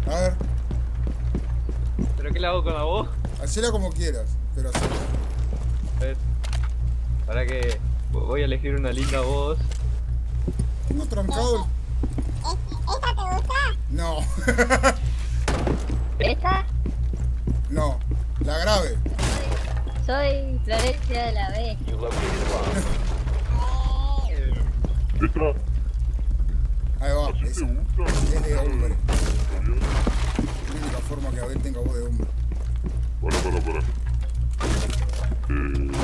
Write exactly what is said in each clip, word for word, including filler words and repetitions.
A ver. ¿Pero qué la hago con la voz? Hacela como quieras, pero hacela. A ver. Para que voy a elegir una linda voz. Tengo trancado el... ¿Esta te gusta? No. ¿Esta? No. La grave. Soy Florencia de la B. Esta. Ahí va. ¿Así te Esa. gusta? Es de hombre. Está bien. Es la única forma que Abel tenga voz de hombre. Para, para, para. Eh...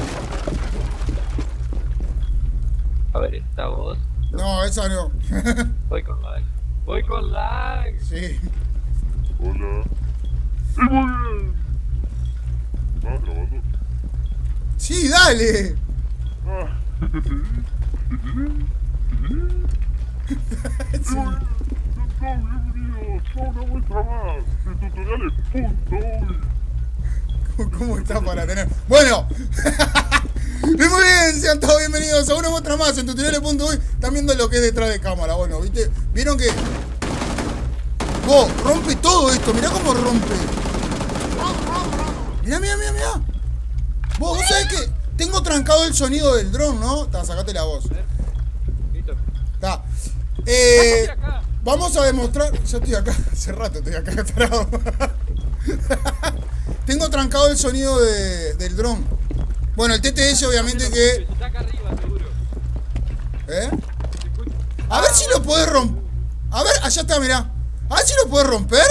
A ver, esta voz. No, esa no. Voy con lag. Voy con lag. Sí. Hola. ¡Y muy bien! ¿Estabas grabando? Sí, dale. Ah. Sí. Bienvenidos a una muestra más de tutoriales punto uy. ¿Cómo, cómo está para tener? Bueno. Y muy bien, sean todos bienvenidos a una muestra más en tutoriales punto uy. Están viendo lo que es detrás de cámara. Bueno, ¿viste? ¿Vieron que? Vos, rompe todo esto. Mirá cómo rompe. Mirá, mirá, mirá, mirá. Vos, vos sabés que tengo trancado el sonido del dron, ¿no? Ta, sacate la voz. Listo. Está. Eh, Estoy acá. vamos a demostrar. Yo estoy acá, hace rato estoy acá parado. Tengo trancado el sonido de, del dron. Bueno, el T T S obviamente que. Está acá arriba, seguro. ¿Eh? A ver si lo puedes romper. A ver, allá está, mirá. A ver si lo puedes romper.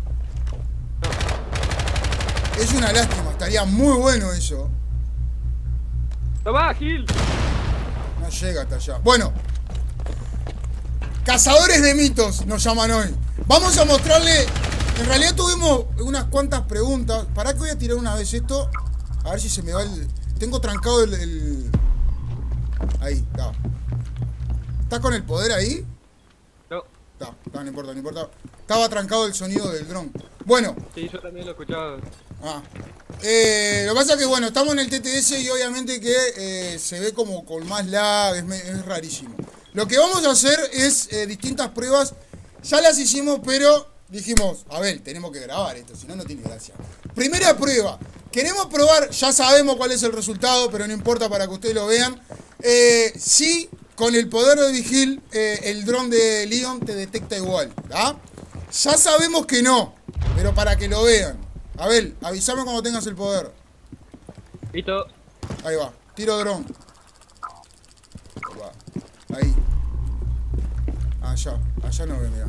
Es una lástima, estaría muy bueno eso. ¡Toma, Gil! No llega hasta allá. Bueno. Cazadores de mitos nos llaman hoy. Vamos a mostrarle. En realidad tuvimos unas cuantas preguntas. ¿Para qué voy a tirar una vez esto? A ver si se me va el... Tengo trancado el... el... Ahí, está. ¿Está con el poder ahí? No. Está, está, no importa, no importa. Estaba trancado el sonido del dron. Bueno. Sí, yo también lo escuchaba. Ah. Eh, lo que pasa es que, bueno, estamos en el T T S y obviamente que eh, se ve como con más lag, es, es rarísimo. Lo que vamos a hacer es eh, distintas pruebas. Ya las hicimos, pero dijimos, a ver, tenemos que grabar esto, si no, no tiene gracia. Primera prueba. Queremos probar, ya sabemos cuál es el resultado, pero no importa para que ustedes lo vean. Eh, si con el poder de Vigil, eh, el dron de Leon te detecta igual, ¿ah? Ya sabemos que no, pero para que lo vean. A ver, avísame cuando tengas el poder. Listo. Ahí va, tiro dron. Ahí va. Ahí. Allá, allá no ve, mirá.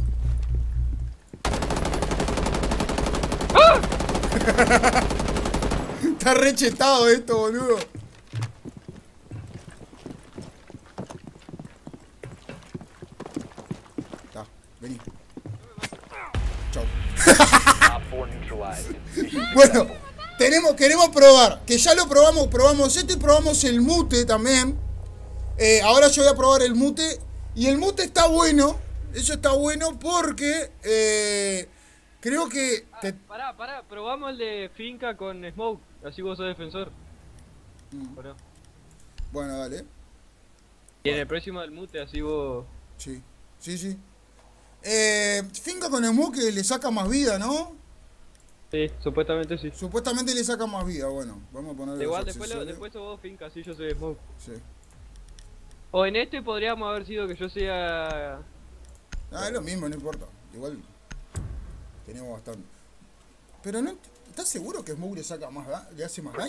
¡Ah! Está rechetado esto, boludo. Está, vení. Chau. Bueno, tenemos, queremos probar. Que ya lo probamos, probamos esto y probamos el mute también. Eh, ahora yo voy a probar el mute. Y el mute está bueno. Eso está bueno porque eh, creo que... Ah, Te... pará, pará, probamos el de finca con Smoke. Así vos sos defensor. Mm. ¿O no? Bueno, dale. Y en el próximo del mute, así vos. Sí, sí, sí. Eh, finca con Smoke que le saca más vida, ¿no? Sí, supuestamente sí. Supuestamente le saca más vida. Bueno, vamos a ponerle Igual los después, lo, accesorios. después sos vos finca, así yo soy Smoke. Sí. O en este podríamos haber sido que yo sea... Ah, es lo mismo, no importa. Igual tenemos bastante. Pero no, ¿estás seguro que Smoke le saca más da- le hace más daño?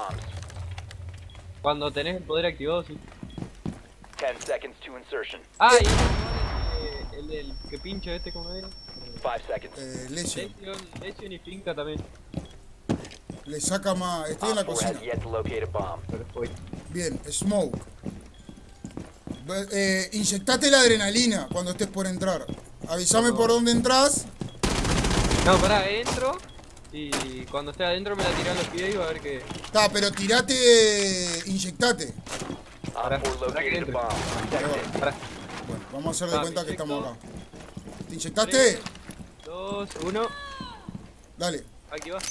Cuando tenés el poder activado, sí. ten seconds to insertion. Ah, y el, el, el que pincha este, ¿cómo es? five seconds. Eh, Lesion. Lesion, Lesion y finca también. Le saca más. Estoy en la Op four cocina. has yet to locate a bomb. Pero fue. Bien, Smoke. Ve- Eh, inyectate la adrenalina cuando estés por entrar. Avísame por dónde entras. No, pará, entro. Y cuando esté adentro me la tiré a los pies y va a ver que... Está, pero tirate. Inyectate. Pará, Op four pará que located a entre. bomb. Protect it. Pará. Bueno, vamos a hacer de Ah, cuenta que perfecto. estamos acá. ¿Te inyectaste? tres, dos, uno. Dale. Aquí va.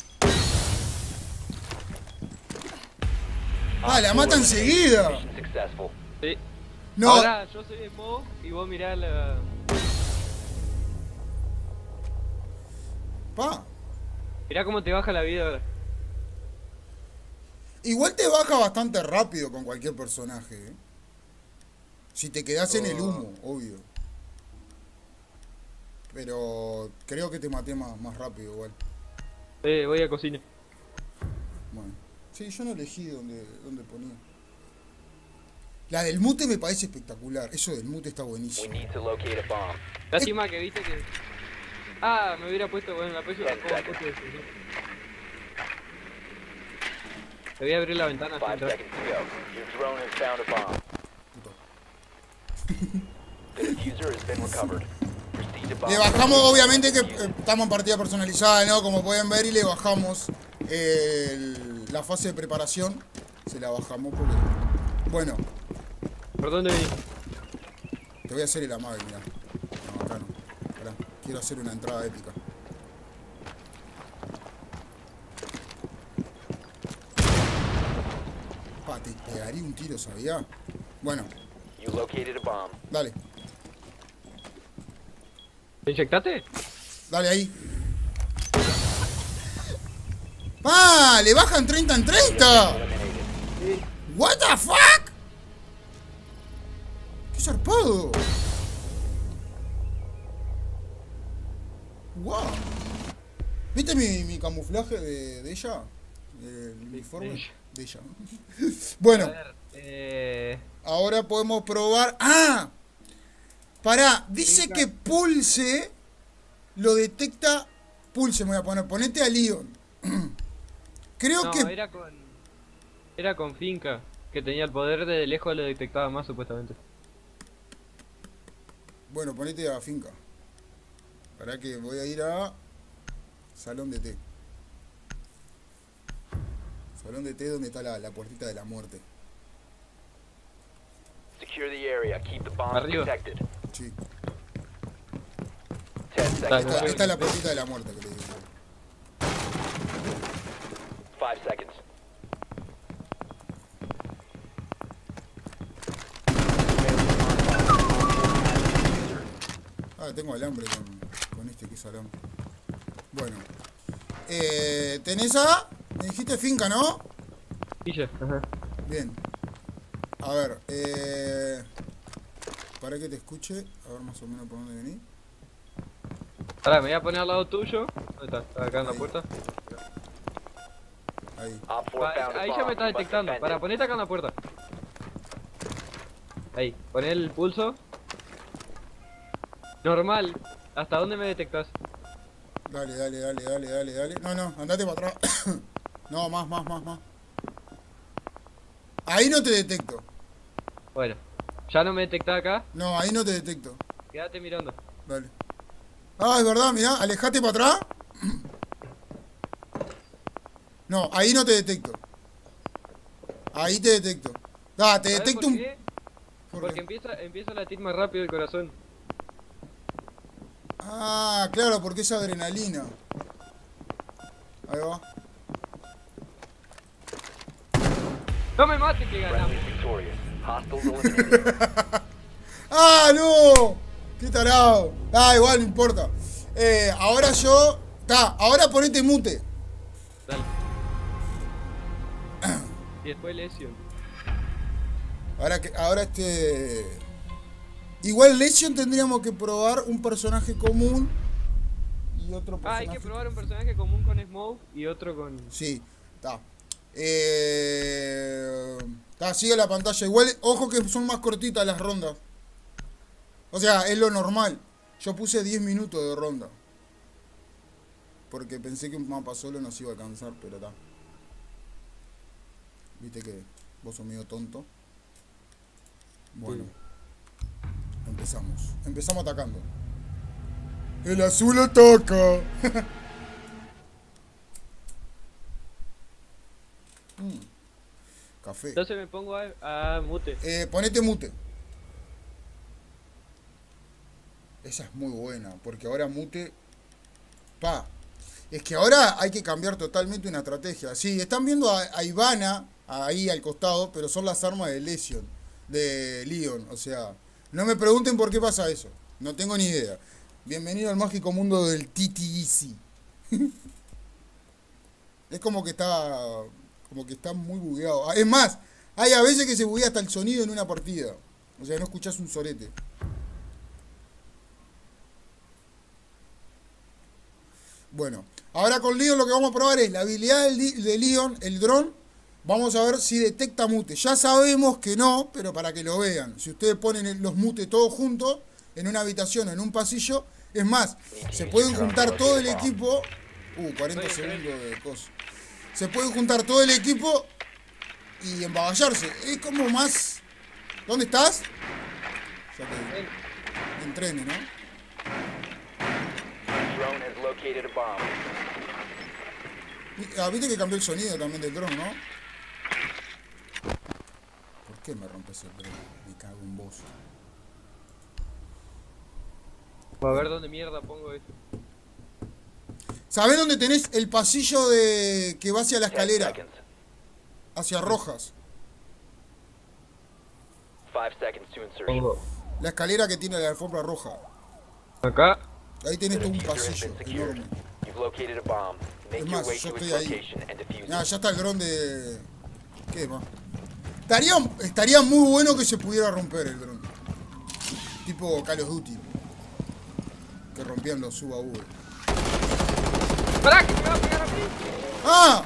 Ah, la mata enseguida. Mission successful. Sí. No. Ahora yo soy Smoke y vos mirá la... Pa. Mirá cómo te baja la vida ahora. Igual te baja bastante rápido con cualquier personaje, ¿eh? Si te quedás en el humo, obvio. Pero creo que te maté más, más rápido igual. Eh, voy a cocina. Bueno. Sí, yo no elegí dónde, dónde ponía. La del mute me parece espectacular. Eso del mute está We buenísimo. need to locate a bomb. Lástima que viste que... Ah, me hubiera puesto... Bueno, la próxima... Ten ¿cómo seconds. puesto eso, no? Te voy a abrir la ventana. Five así entras. seconds to go. Your drone has found a bomb. Puto. The diffuser has been recovered. Proceed to bomb. Le bajamos, obviamente que eh, estamos en partida personalizada, ¿no? Como pueden ver, y le bajamos eh, el- la fase de preparación. Se la bajamos porque... Bueno, ¿Por dónde venís? te voy a hacer el amable, mirá. No, acá no. Pará, quiero hacer una entrada épica. Pa, te pegaría un tiro, ¿sabía? Bueno, You located a bomb. dale. ¿Te inyectaste? Dale ahí. ¡Ah! ¡Le bajan treinta en treinta! ¿What the fuck? ¡Qué zarpado! ¡Wow! ¿Viste mi, mi camuflaje de, de ella? El uniforme de ella. de ella. Bueno, A ver, eh... ahora podemos probar. ¡Ah! Pará, dice Finca. que Pulse lo detecta. Pulse, me voy a poner. Ponete a Leon. Creo No, que. era con... Era con Finca, que tenía el poder de lejos lo detectaba más, supuestamente. Bueno, ponete a Finca. Pará que voy a ir a. Salón de té. Salón de té donde está la, la puertita de la muerte. Secure the area. Keep the bombs Arriba. protected. Sí. Ten Dale. seconds. Esta, esta es la puertita de la muerte que le digo. Five seconds. Ah, tengo alambre con, con este que es alambre. Bueno. Eh, ¿Tenés a? Me dijiste Finca, ¿no? Pilla, ajá. Bien. A ver, eh... para que te escuche, a ver más o menos por dónde venís. Pará, me voy a poner al lado tuyo. ¿Dónde está? ¿Está acá en la Ahí. puerta? Ahí. Op four Pa- found a ahí bomb. ya me está You must detectando. defend Pará, it. ponete acá en la puerta. Ahí, poné el pulso. Normal. ¿Hasta dónde me detectas? Dale, dale, dale, dale, dale, dale. No, no, andate para atrás. No, más, más, más, más. Ahí no te detecto. Bueno, ya no me detectás acá. No, ahí no te detecto. Quédate mirando. Dale. Ah, es verdad, mirá, alejate para atrás. No, ahí no te detecto. Ahí te detecto. Ah, te ¿Sabés detecto por un... qué? ¿Por Porque qué? empieza, empieza a latir más rápido el corazón. Ah, claro, porque es adrenalina. Ahí va. ¡No me mates que ganamos! Friendly victorious. Hostiles eliminated. ¡Ah, no! ¡Qué tarado! Ah, igual, no importa. Eh, ahora yo... Ta, ahora ponete mute. Dale. Y después Lesion. Ahora que, ahora este... Igual Lesion tendríamos que probar un personaje común y otro Ah, personaje... hay que probar un personaje común con Smoke y otro con... Sí, está. Eh... Ta, sigue la pantalla. Igual, ojo que son más cortitas las rondas. O sea, es lo normal. Yo puse diez minutos de ronda. Porque pensé que un mapa solo nos iba a alcanzar, pero está. Viste que vos sos medio tonto. Bueno. Empezamos. Empezamos atacando. El azul ataca. Mm. Café. Entonces me pongo a, a mute. Eh, ponete mute. Esa es muy buena, porque ahora mute... Pa. Es que ahora hay que cambiar totalmente una estrategia. Sí, están viendo a, a Ivana ahí al costado, pero son las armas de Lesion, de Leon. O sea, no me pregunten por qué pasa eso. No tengo ni idea. Bienvenido al mágico mundo del T T E C. Es como que está. Como que está muy bugueado. Ah, es más, hay a veces que se buguea hasta el sonido en una partida. O sea, no escuchás un sorete. Bueno, ahora con Leon lo que vamos a probar es la habilidad del di- de Leon, el dron. Vamos a ver si detecta mute. Ya sabemos que no, pero para que lo vean. Si ustedes ponen el- los mute todos juntos en una habitación o en un pasillo, es más, se pueden juntar todo el equipo. Uh, cuarenta segundos de cosa. Se pueden juntar todo el equipo y embagallarse. Es como más. ¿Dónde estás? Ya te entrene, ¿no? Drone has located a bomb. Ah, viste que cambió el sonido también del dron, ¿no? ¿Por qué me rompes el dron? Me cago en vos. A ver dónde mierda pongo esto. ¿Sabés dónde tenés el pasillo de que va hacia la Ten escalera? seconds. Hacia Rojas. Five seconds to insertion. Pongo La escalera que tiene la alfombra roja. acá. Ahí tenés todo un Diffuser has pasillo been secured. enorme. You've located a bomb. Make Es your más, way yo to its estoy ahí. location and defuse Ah, it. ya está el dron de... ¿Qué más? Estaría, estaría muy bueno que se pudiera romper el dron. Tipo Call of Duty. Que rompían los suba V. ¡Pará! ¡Que me va a pegar a mí! ¡Ah!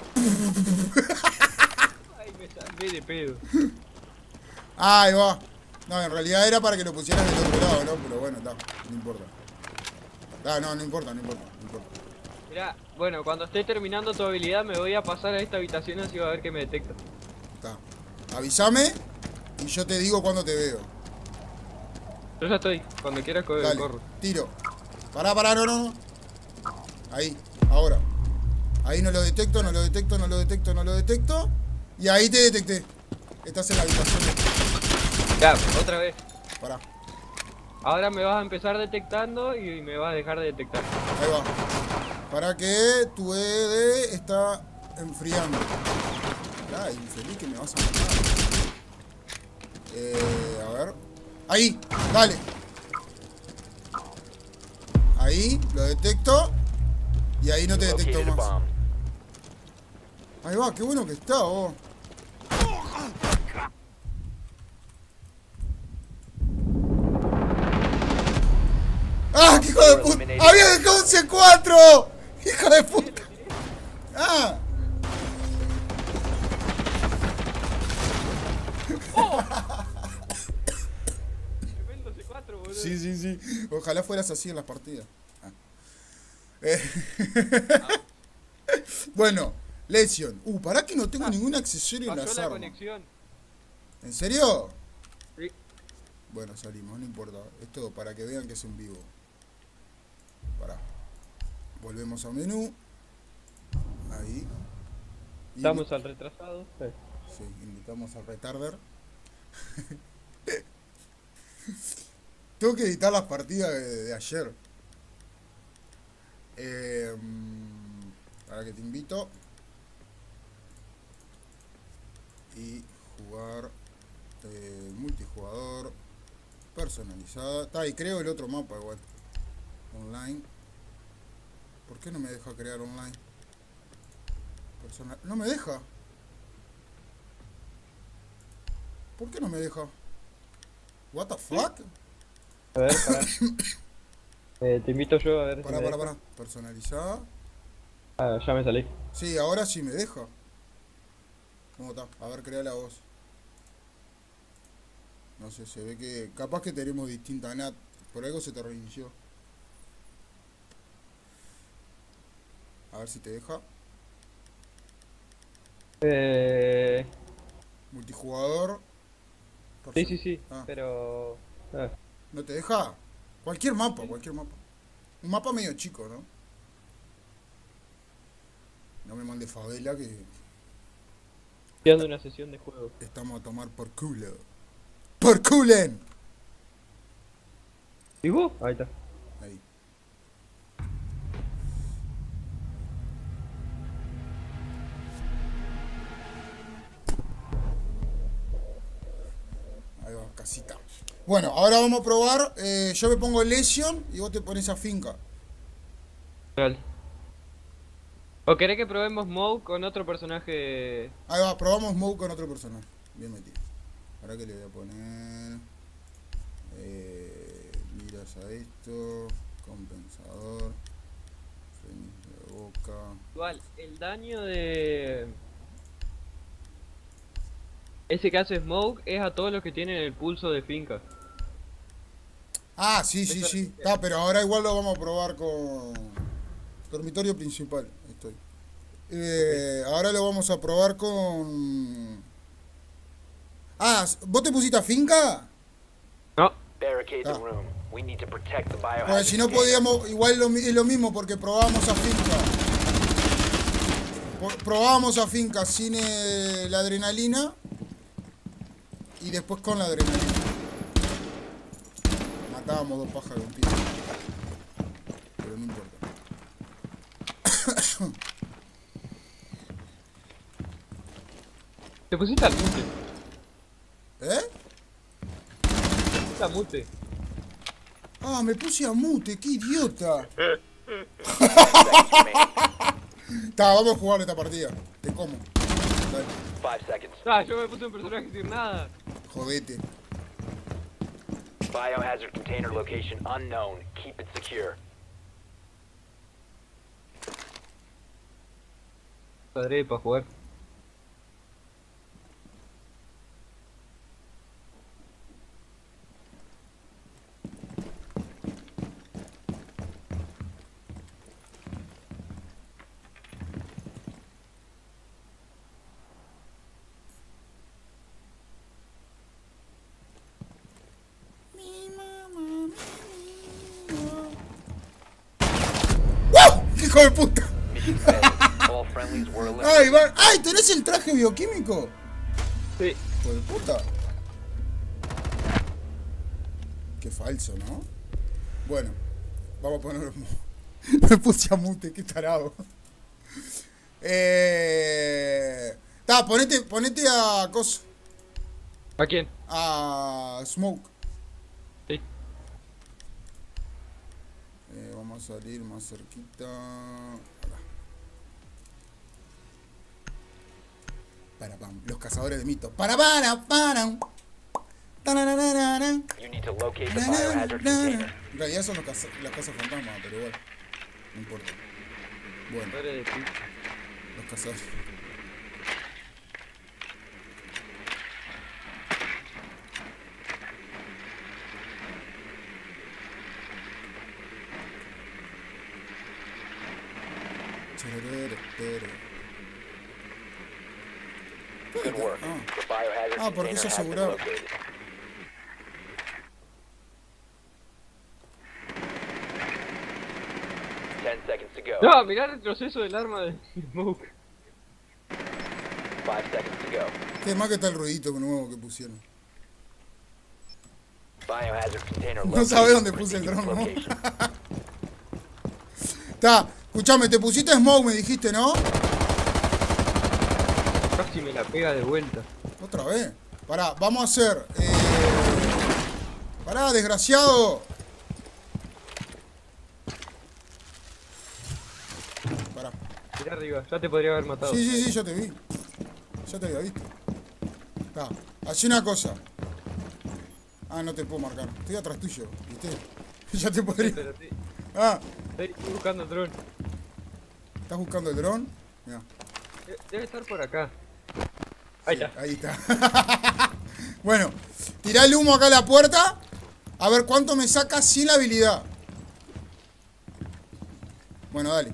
Ay, me salvé de pedo. Ahí va. No, en realidad era para que lo pusieran del otro lado, ¿no? Pero bueno, está, no importa. Ah, no, no importa, no importa, no importa. Mirá, bueno, cuando esté terminando tu habilidad me voy a pasar a esta habitación así va a ver que me detecta. Está. Avísame y yo te digo cuando te veo. Yo ya estoy, cuando quieras co- Dale, corro. tiro. Pará, pará, no, no, no. Ahí, ahora. Ahí no lo detecto, no lo detecto, no lo detecto, no lo detecto. Y ahí te detecté. Estás en la habitación. Ya, otra vez. Pará, Ahora me vas a empezar detectando y me vas a dejar de detectar. ahí va. Para que tu E D está enfriando. Ay, infeliz que me vas a matar. Eh, a ver. Ahí, dale. Ahí, lo detecto. Y ahí no te detecto Located a más. bomb. Ahí va, qué bueno que está, vos. ¡Ah, qué hijo de puta! ¡Había dejado un C cuatro! ¡Hijo de puta! ¡Ah! Tremendo C cuatro, boludo. Sí, sí, sí. Ojalá fueras así en las partidas. Ah. Eh. Bueno, Lesion. Uh, pará que no tengo ningún accesorio en Pasó las la armas. conexión. ¿En serio? Sí. Bueno, salimos, no importa. Es todo para que vean que es en vivo. Pará. Volvemos a menú. Ahí. Y- Estamos al retrasado. Sí. Sí, invitamos al retarder. Tengo que editar las partidas de, de ayer. Eh, para que te invito. Y jugar eh, multijugador personalizada. Está, y creo el otro mapa igual. Online. ¿Por qué no me deja crear online? Personal. No me deja. ¿Por qué no me deja? What the fuck? A ver, pará. eh, te invito yo a ver. si Pará, me pará, deja. pará. Personalizada. Ah, ya me salí. Sí, ahora sí me deja. ¿Cómo está? A ver, crea la voz. No sé, se ve que... Capaz que tenemos distinta N A T. Por algo se te reinició. A ver si te deja. Eh... Multijugador. Sí, sí, sí, Ah, pero... ah, ¿no te deja? Cualquier mapa, cualquier mapa. Un mapa medio chico, ¿no? No me mande favela que estoy dando una sesión de juego. estamos a tomar por culo. ¡Por culen! ¿Y vos? Ahí está. Ahí. Ahí va, casita. Bueno, ahora vamos a probar. eh, yo me pongo Lesion y vos te pones a finca. Dale. ¿O querés que probemos Smoke con otro personaje? Ahí va, probamos Smoke con otro personaje. Bien metido. Ahora que le voy a poner... Eh, miras a esto. Compensador. Fénix de boca. Igual, el daño de... ese que hace Smoke es a todos los que tienen el pulso de finca. Ah, sí, sí, sí. Está, pero ahora igual lo vamos a probar con... Dormitorio principal. Ahí estoy. Eh, ahora lo vamos a probar con... Ah, ¿vos te pusiste a finca? No. Barricade the Ah. room. We need to protect the Porque biohazard si no container. podíamos, igual lo mi- es lo mismo porque probábamos a finca. Po- Probábamos a finca sin eh, la adrenalina y después con la adrenalina. Matábamos dos pájaros de un tiro. Pero no importa. Te pusiste al mute. ¿Eh? Te pusiste al mute. Ah, me puse a mute, qué idiota. Ta, vamos a jugar esta partida. Te como. Dale, Five seconds. Ah, yo me puse un personaje sin nada. jodete. Biohazard container location unknown. Keep it secure. Padre para jugar. ¡Wow! ¡Hijo de puta! Mission failed. All friendlies were eliminated. ¡Ay, va! ¡Ay! ¿Tenés el traje bioquímico? Sí. Hijo de puta. Qué falso, ¿no? Bueno, vamos a poner. Me puse a mute, qué tarado. Eh. Ta, ponete, ponete a. Cos. ¿A quién? A. Smoke. Sí. Eh, vamos a salir más cerquita. Acá. Para, pam. Los cazadores de mitos. Para, para, para. Tarararara. You need to locate the biohazard container. En realidad son los caza- las casas fantasmas, pero igual. No importa. Bueno, Padre de ti. los cazadores. Cherere, tere. Good work. Ah. The biohazard Ah, porque container eso has been aseguraba. located. Ten seconds to go. No, mirá el retroceso del arma de Smoke. Five seconds to go. Qué más que está el ruidito nuevo que pusieron. Biohazard container No located. sabe dónde puse el Proceed to dron, ¿no? location. Ta, escuchame, te pusiste smoke, me dijiste, ¿no? Casi me la pega de vuelta. Otra vez. Pará, vamos a hacer. Eh... Pará, desgraciado. Pará. Mirá arriba, ya te podría haber matado. Sí, sí, sí, yo te vi. Ya te había visto. Ta, hacé una cosa. Ah, no te puedo marcar. Estoy atrás tuyo, ¿viste? Ya te Sí, podría. pero sí. Ah, Estoy buscando el dron. ¿estás buscando el dron? Mirá. De- Debe estar por acá. Ahí Sí, está. ahí está. Bueno, tirá el humo acá a la puerta. A ver cuánto me saca sin la habilidad. Bueno, dale.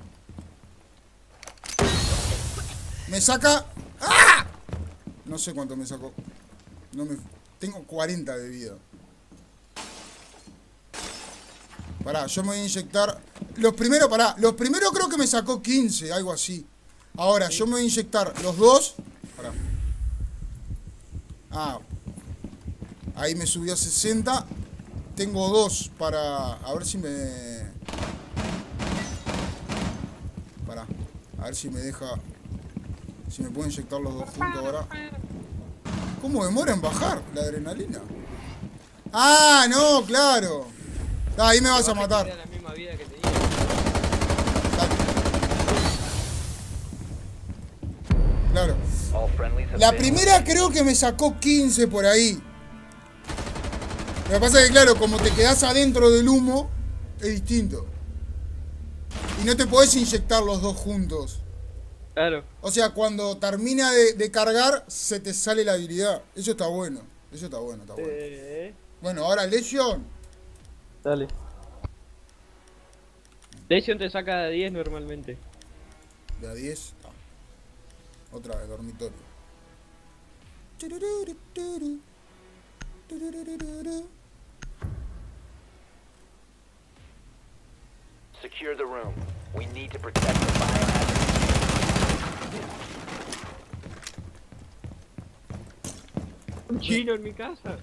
Me saca... ¡Ah! No sé cuánto me sacó. No me... Tengo cuarenta de vida. Pará, yo me voy a inyectar... Los primeros, pará. Los primeros creo que me sacó quince, algo así. Ahora, yo me voy a inyectar los dos. Pará. Ah. Ahí me subió a sesenta. Tengo dos para... A ver si me... Pará. A ver si me deja... Si me puedo inyectar los dos juntos ahora. ¿Cómo demora en bajar la adrenalina? Ah, no, claro. Ah, ahí me vas a matar. Era la misma vida que tenía. Dale. La primera creo que me sacó quince por ahí. Lo que pasa es que, claro, como te quedás adentro del humo, es distinto. Y no te podés inyectar los dos juntos. Claro. O sea, cuando termina de, de cargar, se te sale la habilidad. Eso está bueno. Eso está bueno, está bueno. Eh, Bueno, ahora Legion. dale. Legion te saca de diez normalmente. De a diez. Ah. Otra vez, dormitorio. Secure the room. We need to protect the biohazard. Un chino en mi casa.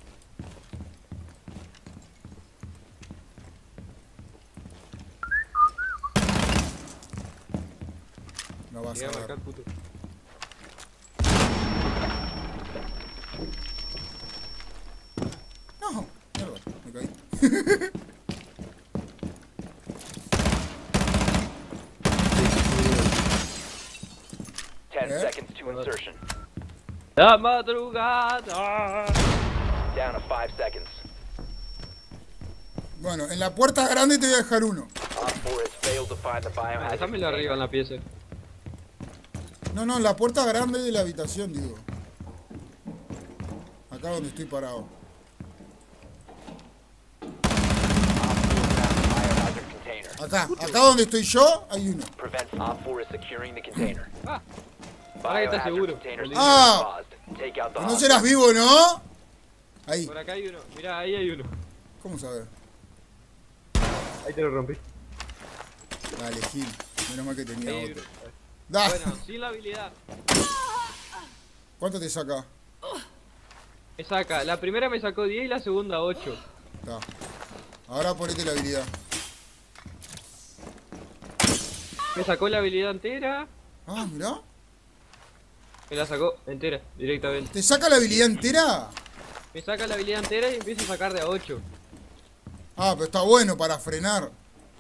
No vas a Llegame acá, ver. puto. No, mierda, me caí. Ten Eh? seconds to insertion. La madrugada. Down to five seconds. Bueno, en la puerta grande te voy a dejar uno. Op four has failed to find the biohazard. Déjamelo arriba en la pieza. No, no, en la puerta grande de la habitación, digo. Acá donde estoy parado. Biohazard container. Acá, acá donde estoy yo, hay uno. Prevents Op four is securing the container. Ah, ahora que está Biohazard seguro. container Bolivia. Ah. paused. Take out the No hostage. serás vivo, ¿no? Ahí. Por acá hay uno. Mirá, ahí hay uno. ¿Cómo sabes? Ahí te lo rompí. Dale, Gil. Menos mal que tenía Ahí hay otro. uno. Da. Bueno, sin la habilidad. ¿Cuánto te saca? Me saca. La primera me sacó diez y la segunda ocho. Está. Ahora ponete la habilidad. Me sacó la habilidad entera. Ah, mirá. Me la sacó entera, directamente. ¿Te saca la habilidad entera? Me saca la habilidad entera y empieza a sacar de a ocho. Ah, pero está bueno para frenar.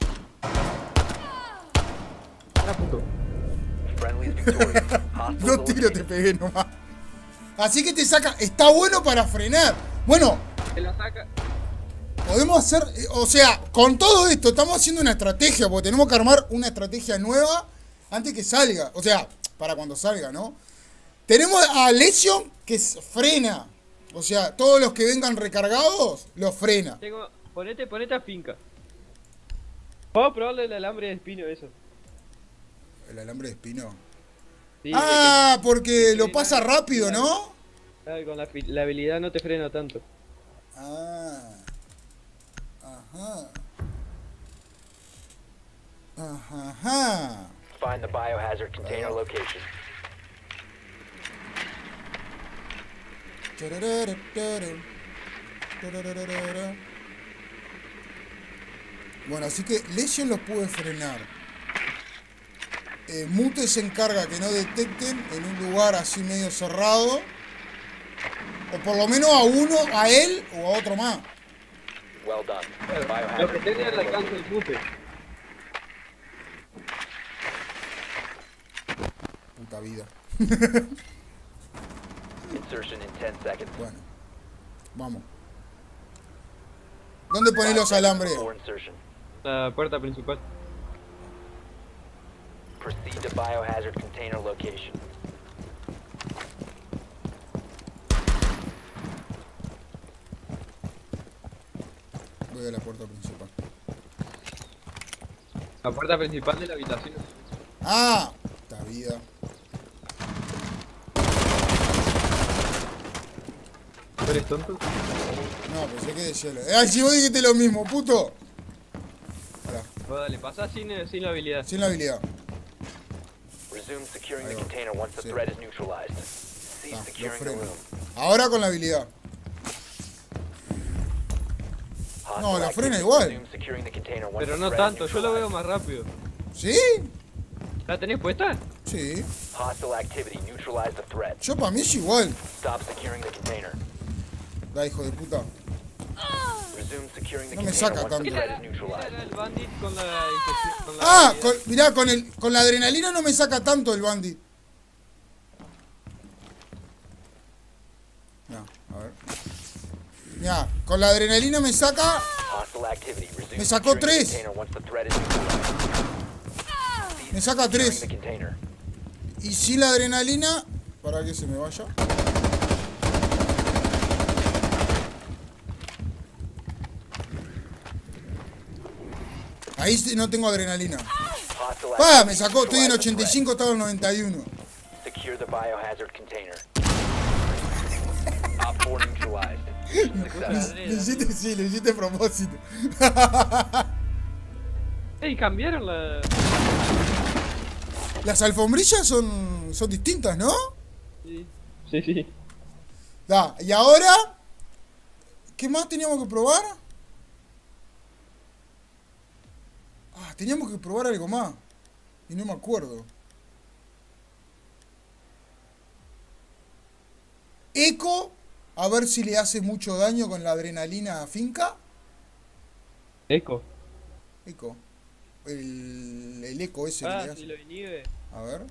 Ah, puto. Friendly is victorious. Hostiles Dos tiros te eliminated. pegué nomás. Así que te saca. Está bueno para frenar. Bueno, Me la saca. podemos hacer. eh, O sea, con todo esto estamos haciendo una estrategia. Porque tenemos que armar una estrategia nueva antes que salga. O sea, para cuando salga, ¿no? Tenemos a Legion que s- frena. O sea, todos los que vengan recargados, los frena. Tengo. Ponete, ponete a finca. Vamos a probarle el alambre de espino eso. El alambre de espino. Sí, Ah, porque que lo pasa frena. rápido, ¿no? de que, ah, con la, fi- la habilidad no te frena tanto. Ah. Ajá. Ajá. Ajá. Find the biohazard container location. Bueno, así que Legion los pude frenar. Eh, Mute se encarga que no detecten en un lugar así medio cerrado. O por lo menos a uno, a él o a otro más. Well done. The Lo que biohazard tenga container el alcance located. del mute. Puta vida. Insertion in ten seconds. Bueno, vamos. ¿Dónde pones Five los seconds alambres? before insertion. La puerta principal. Proceed to biohazard container location. Voy a la puerta principal. La puerta principal de la habitación. ¡Ah! Esta vida. ¿Tú eres tonto? No, pensé que de cielo. ¡Ah, si vos dijiste lo mismo, puto! Pará, Bueno, dale, pasá sin, eh, sin la habilidad. sin la habilidad. Resume securing Ahí the va. container once the Sí. threat is neutralized. Cease Ah, lo securing the freno. room. Ahora con la habilidad. Hostile No, la activity. frena igual. Resume securing the container once Pero the no threat is tanto, yo lo veo neutralized. más rápido. ¿Sí? ¿La tenés puesta? Sí. Hostile activity. Neutralize the threat. Yo para mí es igual. Stop securing the container. Da, hijo de puta. Resume securing the No me container saca once the tanto. threat is neutralized. Era el bandit con la infección. Con la Ah, habilidad. con, mirá, con, el, con la adrenalina no me saca tanto el bandit. Mirá, con la adrenalina me saca. Hostile activity. Resume Me sacó securing the tres. container once the threat is neutralized. Me saca Securing tres. the container. Y sin la adrenalina. Para que se me vaya. Ahí sí no tengo adrenalina. Hostile ¡Pah! Me activity. sacó, estoy en Neutralize the ochenta y cinco, estaba en noventa y uno. threat. Secure the biohazard container. Op four neutralized. Success. Lo hiciste, sí, lo hiciste a propósito. Ey, cambiaron la. Las alfombrillas son, son distintas, ¿no? Sí, sí, sí. Da, y ahora, ¿qué más teníamos que probar? Ah, teníamos que probar algo más. Y no me acuerdo. Eco, a ver si le hace mucho daño con la adrenalina a Finca. Eco. Eco. El, el eco ese que Ah, le si hace. lo inhibe. A ver.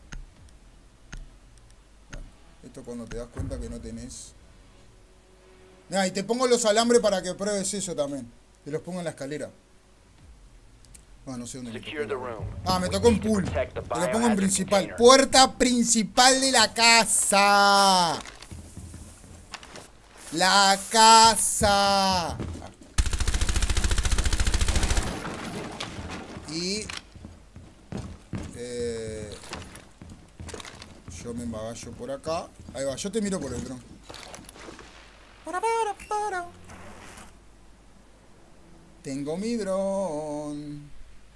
Esto cuando te das cuenta que no tenés. Ah, y te pongo los alambres para que pruebes eso también. Te los pongo en la escalera. Ah, no sé dónde me Secure the tocó. room. Ah, me We tocó en need to pool. protect the Te lo pongo en biohazard principal. container. Puerta principal de la casa. La casa. Y eh, yo me embagallo por acá. Ahí va, yo te miro por el dron. Para, para, para. Tengo mi dron.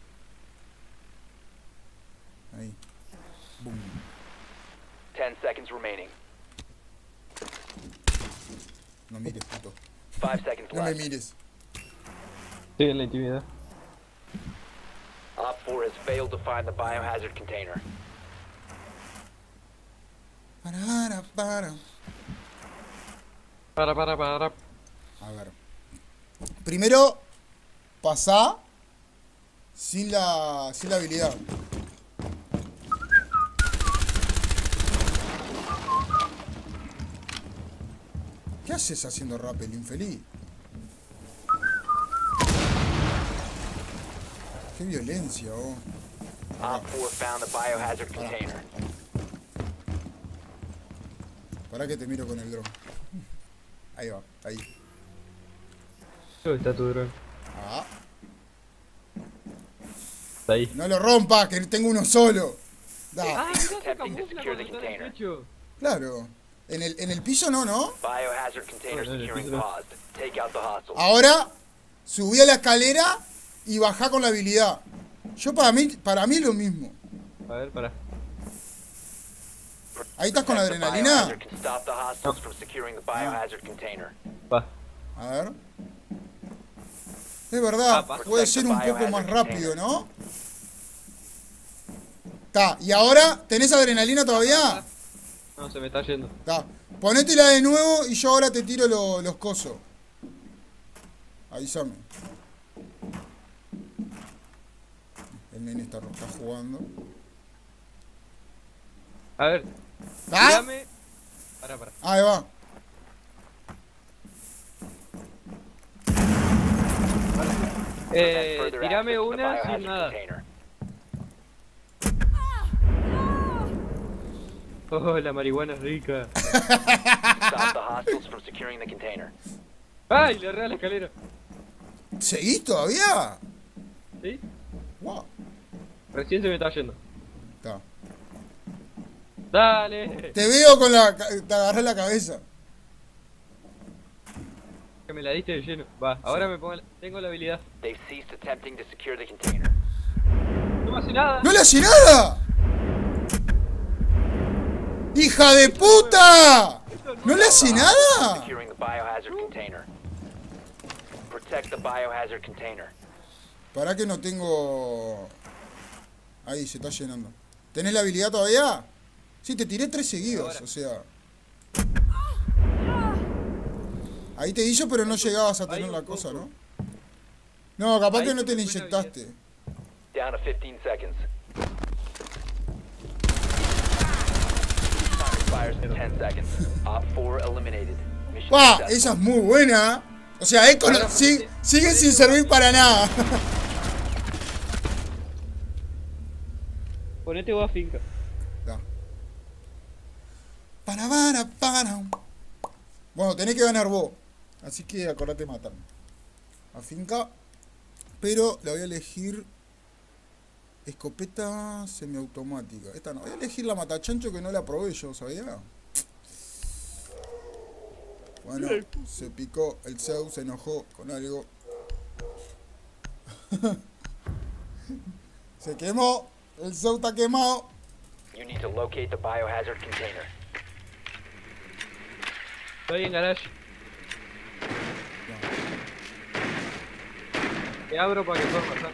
Ahí. Boom. Ten seconds remaining. No mires, puto. Five seconds No me left. mires. Estoy en la intimidad. Op four has failed to find the biohazard container. Para, para. Para, para, para. A ver. Primero, pasá sin la, sin la habilidad. ¿Qué haces haciendo rappel, infeliz? Qué violencia, oh. Op four found the biohazard container. Pará que te miro con el dron. Ahí va, ahí. ¿Dónde está tu dron? Ah, Está ahí. no lo rompas, que tengo uno solo. Da, Ah, mira, se Attempting to camufla secure cuando the está en el container. techo. claro. En el, en el piso no, ¿no? Biohazard container Oh, no, no, securing no. paused. Take out the hostile. Ahora, subí a la escalera y bajá con la habilidad. Yo para mí, para mí es lo mismo. A ver, para. Ahí estás con la Protect the adrenalina. biohazard can stop the hostiles from securing the biohazard container. Va. A ver. Es verdad, Ah, pa. puede ser un poco más rápido, ¿no? Ta, y ahora, ¿tenés adrenalina todavía? No, se me está yendo. Ta, ponétela de nuevo y yo ahora te tiro lo- los cosos. Avísame. El nene está, está jugando. A ver, ¿Ta? tirame. Para, para. Ahí va. Eh, Further tirame access to the una biohazard sin nada. container. Oh, la marihuana es rica. Stop the hostiles from securing the container. ¡Ay! Le erré a la escalera. ¿Seguís todavía? ¿Sí? Wow. Recién se me está yendo. Ta. ¡Dale! Te veo con la... ca- te agarrás la cabeza. Que me la diste de lleno. Va, ahora me pongo la- tengo la habilidad. They've ceased attempting to secure the container. No me hace nada. ¡No le hace nada! ¡Hija de puta! ¿No le hace nada? Securing the biohazard container. Protect the biohazard container. Pará que no tengo... Ahí, se está llenando. ¿Tenés la habilidad todavía? Sí, te tiré tres seguidos, Ahora. o sea... Ahí te hizo, pero no llegabas a tener Hay la un cosa, poco. ¿no? No, capaz Ahí que no se te la me fue la inyectaste. Down to fifteen seconds. Time expires in ten seconds. Op four eliminated. Mission ¡Pah! successful. Esa es muy buena. O sea, Echo no- Ahora, sí- ponete- sigue ponete sin vos- servir para nada. Ponete vos a finca. Da. Para, para, para. Bueno, tenés que ganar vos. Así que acordate de matarme. A finca. Pero la voy a elegir. Escopeta semiautomática. Esta no. Voy a elegir la matachancho que no la probé yo, ¿sabía? Bueno, se picó el Zeus, se enojó con algo. Se quemó. El Zeus está quemado. You need to locate the biohazard container. Estoy en garage. Te abro para que puedas pasar.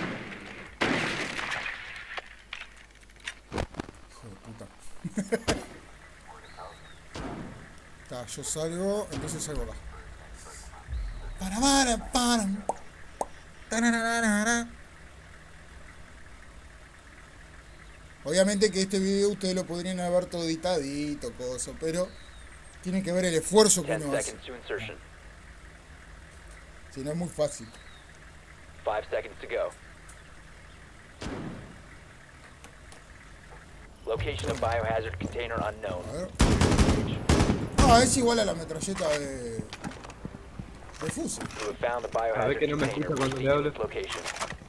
Hijo de puta. Está, yo salgo, entonces salgo acá. Para, para, para. Tarararara. Obviamente que este video ustedes lo podrían haber todo editadito, cosa, pero tienen que ver el esfuerzo que Ten uno hace. seconds to insertion. Si no es muy fácil. Five seconds to go. Location of biohazard container unknown. A ver. Ah, es igual a la metralleta de. de Fuse. You have found the A ver biohazard que no me container. escucha cuando le Proceed to hablo. its location.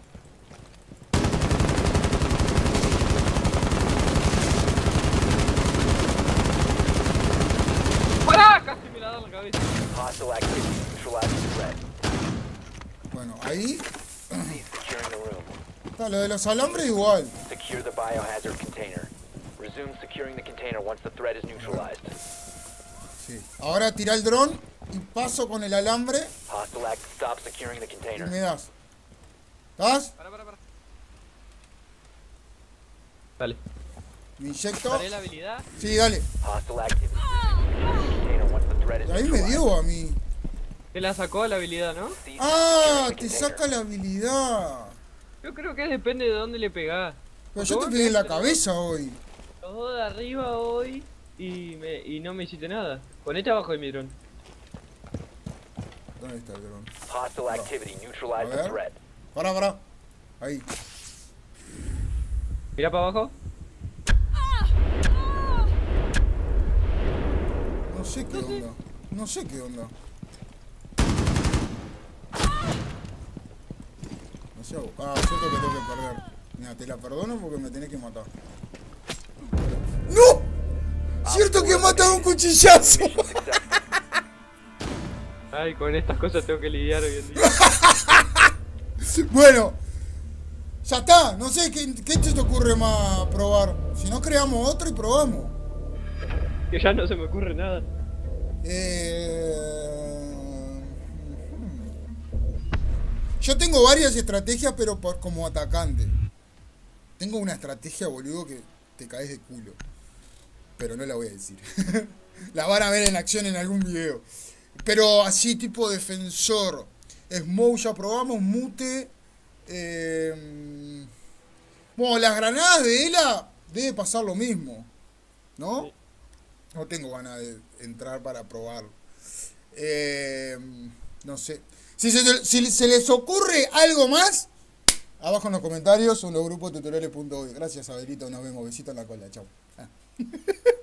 ¡Pará! Casi me la da en la cabeza. Hostile activity. Neutralize the threat. Bueno, ahí Cease securing the room. está lo de los alambres igual. Secure the biohazard container. Resume securing the container once the threat is neutralized. Sí. Ahora tira el dron y paso con el alambre Hostile act. Stop securing the y container. me das. ¿Estás? Pará, pará, pará. Dale. Me inyecto. Daré la habilidad. Sí, dale. Hostile activity. Resume securing the container once the threat is Y ahí me neutralized. dio a mí. Te la sacó la habilidad, ¿no? Cease Ah, securing the te container. saca la habilidad. Yo creo que depende de dónde le pegás. Pero yo te pegué en la cabeza hoy. Los dos de arriba hoy y, me, y no me hiciste nada. Ponete abajo de mi dron. ¿Dónde está el dron? Hostile activity. Neutralize A the ver. threat. Pará, pará. Ahí. Mira para abajo. No sé qué onda. No sé qué onda. No sé. Ah, cierto que tengo que perder. Mira, te la perdono porque me tenés que matar. ¡No! Cierto que he matado un cuchillazo. Mission successful. Ay, con estas cosas tengo que lidiar hoy en día. Bueno. Ya está. No sé, ¿qué, qué te ocurre más probar? Si no, creamos otro y probamos. Que ya no se me ocurre nada. Eh... Yo tengo varias estrategias, pero por, como atacante. Tengo una estrategia, boludo, que te caes de culo. Pero no la voy a decir. La van a ver en acción en algún video. Pero así, tipo defensor. Smoke ya probamos, mute. Eh... Bueno, las granadas de Ela debe pasar lo mismo. ¿No? Sí. No tengo ganas de entrar para probarlo. Eh, no sé. Si se, si se les ocurre algo más, abajo en los comentarios o en los grupos tutoriales punto hoy. Gracias, Abelito. Nos vemos. Besito en la cola. Chao. Ah.